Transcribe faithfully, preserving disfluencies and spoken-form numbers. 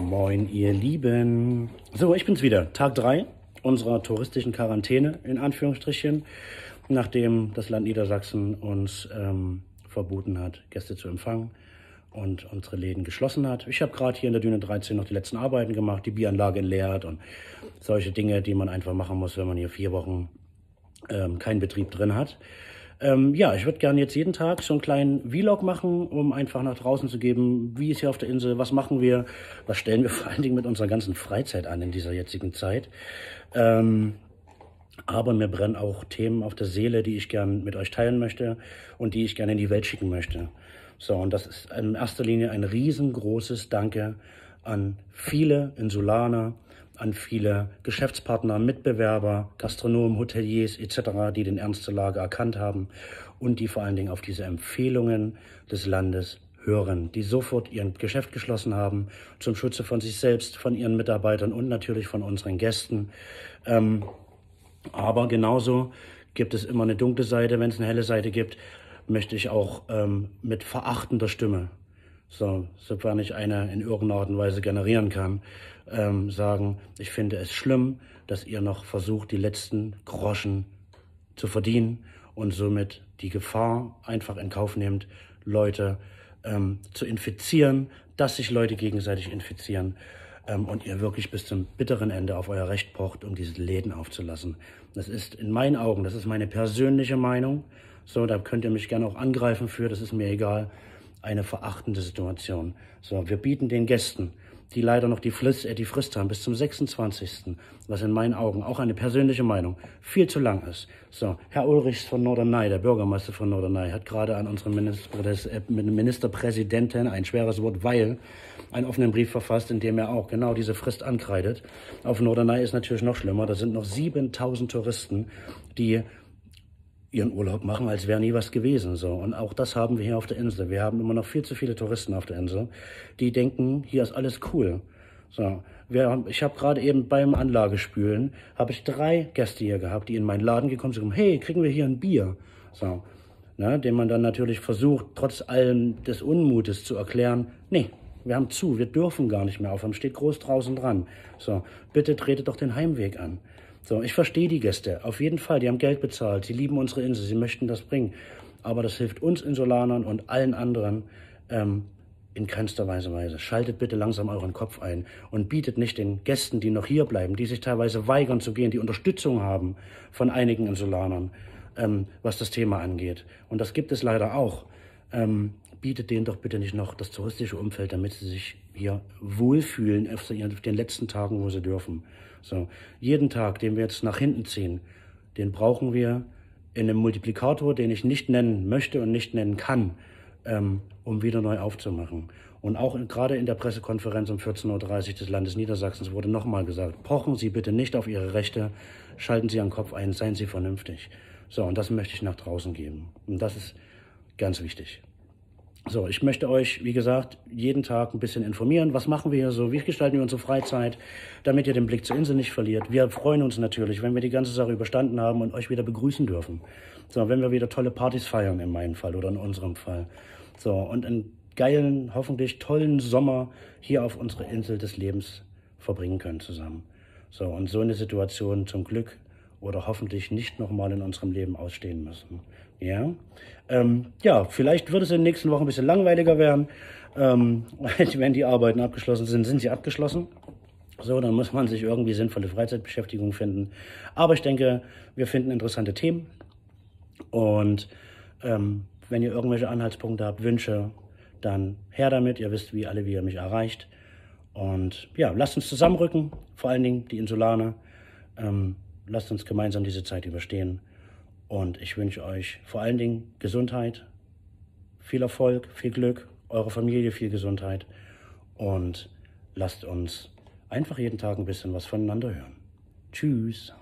Moin, ihr Lieben. So, ich bin's wieder. Tag drei unserer touristischen Quarantäne, in Anführungsstrichen, nachdem das Land Niedersachsen uns ähm, verboten hat, Gäste zu empfangen und unsere Läden geschlossen hat. Ich habe gerade hier in der Düne dreizehn noch die letzten Arbeiten gemacht, die Bieranlage entleert und solche Dinge, die man einfach machen muss, wenn man hier vier Wochen ähm, keinen Betrieb drin hat. Ähm, ja, ich würde gerne jetzt jeden Tag so einen kleinen Vlog machen, um einfach nach draußen zu geben, wie ist hier auf der Insel, was machen wir, was stellen wir vor allen Dingen mit unserer ganzen Freizeit an in dieser jetzigen Zeit. Ähm, aber mir brennen auch Themen auf der Seele, die ich gerne mit euch teilen möchte und die ich gerne in die Welt schicken möchte. So, und das ist in erster Linie ein riesengroßes Danke an viele Insulaner, an viele Geschäftspartner, Mitbewerber, Gastronomen, Hoteliers et cetera, die den Ernst der Lage erkannt haben und die vor allen Dingen auf diese Empfehlungen des Landes hören, die sofort ihr Geschäft geschlossen haben, zum Schutze von sich selbst, von ihren Mitarbeitern und natürlich von unseren Gästen. Ähm, aber genauso gibt es immer eine dunkle Seite. Wenn es eine helle Seite gibt, möchte ich auch ähm, mit verachtender Stimme, so, sofern ich eine in irgendeiner Art und Weise generieren kann, ähm, sagen, ich finde es schlimm, dass ihr noch versucht, die letzten Groschen zu verdienen und somit die Gefahr einfach in Kauf nehmt, Leute ähm, zu infizieren, dass sich Leute gegenseitig infizieren ähm, und ihr wirklich bis zum bitteren Ende auf euer Recht pocht, um diese Läden aufzulassen. Das ist in meinen Augen, das ist meine persönliche Meinung, so, da könnt ihr mich gerne auch angreifen für, das ist mir egal, eine verachtende Situation. So, wir bieten den Gästen, die leider noch die Frist, äh, die Frist haben, bis zum sechsundzwanzigsten, was in meinen Augen auch eine persönliche Meinung viel zu lang ist. So, Herr Ulrichs von Norderney, der Bürgermeister von Norderney, hat gerade an unseren Minister, des, äh, Ministerpräsidenten, ein schweres Wort, weil, einen offenen Brief verfasst, in dem er auch genau diese Frist ankreidet. Auf Norderney ist natürlich noch schlimmer, da sind noch siebentausend Touristen, die ihren Urlaub machen, als wäre nie was gewesen. So. Und auch das haben wir hier auf der Insel. Wir haben immer noch viel zu viele Touristen auf der Insel, die denken, hier ist alles cool. So. Wir haben, ich habe gerade eben beim Anlagespülen, habe ich drei Gäste hier gehabt, die in meinen Laden gekommen sind und gesagt, hey, kriegen wir hier ein Bier? So. Ne, dem man dann natürlich versucht, trotz allem des Unmutes zu erklären, nee, wir haben zu, wir dürfen gar nicht mehr aufhören, steht groß draußen dran. So, bitte tretet doch den Heimweg an. So, ich verstehe die Gäste, auf jeden Fall, die haben Geld bezahlt, sie lieben unsere Insel, sie möchten das bringen. Aber das hilft uns Insulanern und allen anderen ähm, in keinster Weise Weise. Schaltet bitte langsam euren Kopf ein und bietet nicht den Gästen, die noch hier bleiben, die sich teilweise weigern zu gehen, die Unterstützung haben von einigen Insulanern, ähm, was das Thema angeht. Und das gibt es leider auch. Ähm, bietet denen doch bitte nicht noch das touristische Umfeld, damit sie sich hier wohlfühlen auf den letzten Tagen, wo sie dürfen. So, jeden Tag, den wir jetzt nach hinten ziehen, den brauchen wir in einem Multiplikator, den ich nicht nennen möchte und nicht nennen kann, ähm, um wieder neu aufzumachen. Und auch in, gerade in der Pressekonferenz um vierzehn Uhr dreißig des Landes Niedersachsens wurde nochmal gesagt, pochen Sie bitte nicht auf Ihre Rechte, schalten Sie Ihren Kopf ein, seien Sie vernünftig. So, und das möchte ich nach draußen geben. Und das ist ganz wichtig. So, ich möchte euch, wie gesagt, jeden Tag ein bisschen informieren. Was machen wir hier so? Wie gestalten wir unsere Freizeit, damit ihr den Blick zur Insel nicht verliert? Wir freuen uns natürlich, wenn wir die ganze Sache überstanden haben und euch wieder begrüßen dürfen. So, wenn wir wieder tolle Partys feiern, in meinem Fall oder in unserem Fall. So, und einen geilen, hoffentlich tollen Sommer hier auf unserer Insel des Lebens verbringen können zusammen. So, und so eine Situation zum Glück oder hoffentlich nicht nochmal in unserem Leben ausstehen müssen. Ja, ähm, ja, vielleicht wird es in den nächsten Wochen ein bisschen langweiliger werden. Ähm, wenn die Arbeiten abgeschlossen sind, sind sie abgeschlossen. So, dann muss man sich irgendwie sinnvolle Freizeitbeschäftigung finden. Aber ich denke, wir finden interessante Themen. Und ähm, wenn ihr irgendwelche Anhaltspunkte habt, Wünsche, dann her damit. Ihr wisst, wie alle, wie ihr mich erreicht. Und ja, lasst uns zusammenrücken, vor allen Dingen die Insulaner. Ähm, lasst uns gemeinsam diese Zeit überstehen. Und ich wünsche euch vor allen Dingen Gesundheit, viel Erfolg, viel Glück, eurer Familie viel Gesundheit. Und lasst uns einfach jeden Tag ein bisschen was voneinander hören. Tschüss.